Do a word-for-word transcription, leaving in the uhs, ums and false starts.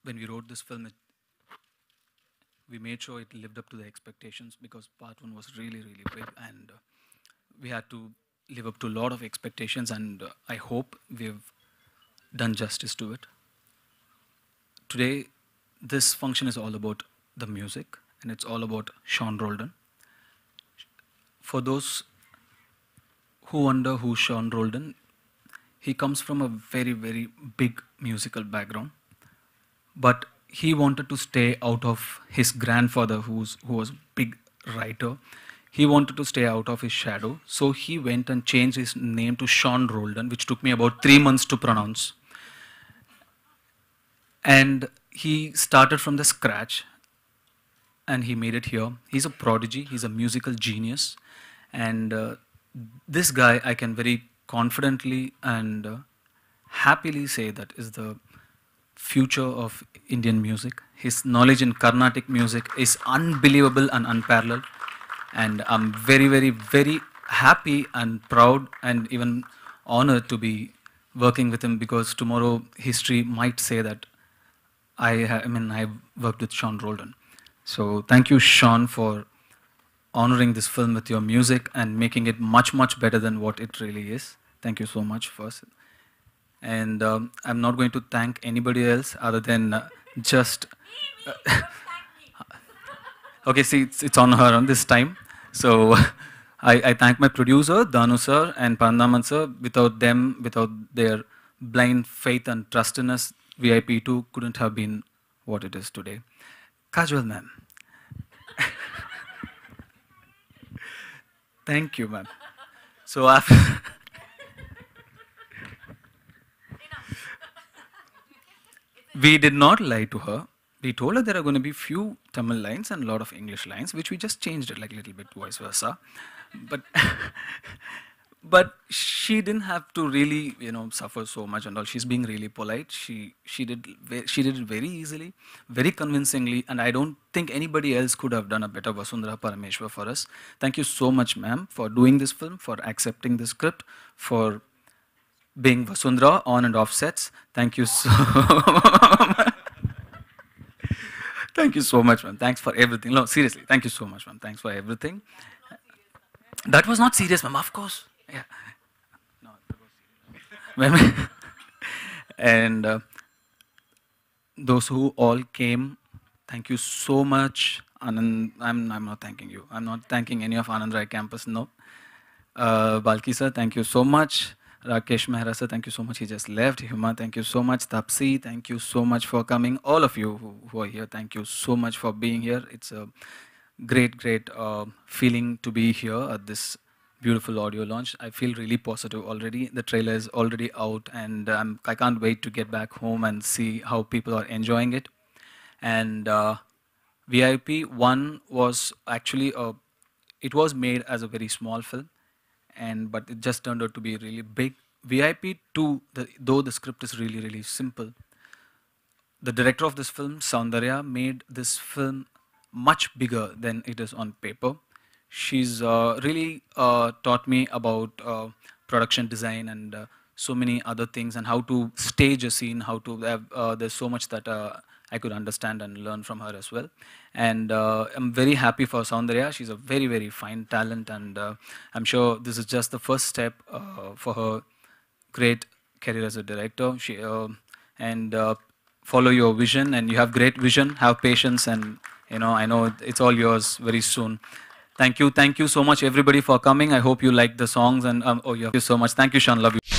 when we wrote this film, it, we made sure it lived up to the expectations because part one was really, really big, and uh, we had to live up to a lot of expectations, and uh, I hope we've done justice to it. Today, this function is all about the music, and it's all about Sean Roldan. For those who wonder who Sean Roldan, he comes from a very, very big musical background, but he wanted to stay out of his grandfather, who's, who was a big writer. He wanted to stay out of his shadow, so he went and changed his name to Sean Roldan, which took me about three months to pronounce. And he started from the scratch, and he made it here. He's a prodigy, he's a musical genius, and uh, this guy I can very confidently and uh, happily say that is the future of Indian music. His knowledge in Carnatic music is unbelievable and unparalleled, and I'm very, very, very happy and proud and even honored to be working with him, because tomorrow history might say that I, I mean, I've worked with Sean Roldan. So thank you, Sean, for honoring this film with your music and making it much, much better than what it really is. Thank you so much first. And um, I'm not going to thank anybody else other than uh, just... Uh, okay, see, it's, it's on her on this time. So I, I thank my producer, Dhanush sir, and Pandaman sir. Without them, without their blind faith and trust in us, V I P two couldn't have been what it is today. Kajwal ma'am. Thank you, ma'am. So after... we did not lie to her. We told her there are going to be few Tamil lines and a lot of English lines, which we just changed it like a little bit, vice versa. But, but she didn't have to really, you know, suffer so much and all. She's being really polite. She, she, did, she did it very easily, very convincingly, and I don't think anybody else could have done a better Vasundhara Parameshwar for us. Thank you so much, ma'am, for doing this film, for accepting the script, for being Vasundhara on and off sets. Thank you so much. Thank you so much, ma'am. Thanks for everything. No, seriously, thank you so much, ma'am. Thanks for everything. That was not serious, ma'am, of course. Yeah. No, that was serious. And uh, those who all came, thank you so much. Anand, I'm, I'm not thanking you. I'm not thanking any of Anand Rai campus, no. Uh, Balki sir, thank you so much. Rakesh Mehra sir, thank you so much. He just left. Huma, thank you so much. Tapsi, thank you so much for coming. All of you who, who are here, thank you so much for being here. It's a great, great uh, feeling to be here at this beautiful audio launch. I feel really positive already. The trailer is already out, and um, I can't wait to get back home and see how people are enjoying it. And uh, V I P one was actually, a, it was made as a very small film, and but it just turned out to be really big. V I P two, the, though the script is really, really simple, the director of this film, Soundarya, made this film much bigger than it is on paper. She's uh, really uh, taught me about uh, production design and uh, so many other things, and how to stage a scene, how to have, uh, there's so much that uh, I could understand and learn from her as well. And uh, I'm very happy for Soundarya. She's a very, very fine talent, and uh, I'm sure this is just the first step uh, for her great career as a director. She, uh, and uh, follow your vision, and you have great vision, have patience, and you know, I know it's all yours very soon. Thank you, thank you so much everybody for coming. I hope you like the songs, and um, oh, yeah, thank you so much. Thank you, Sean, love you.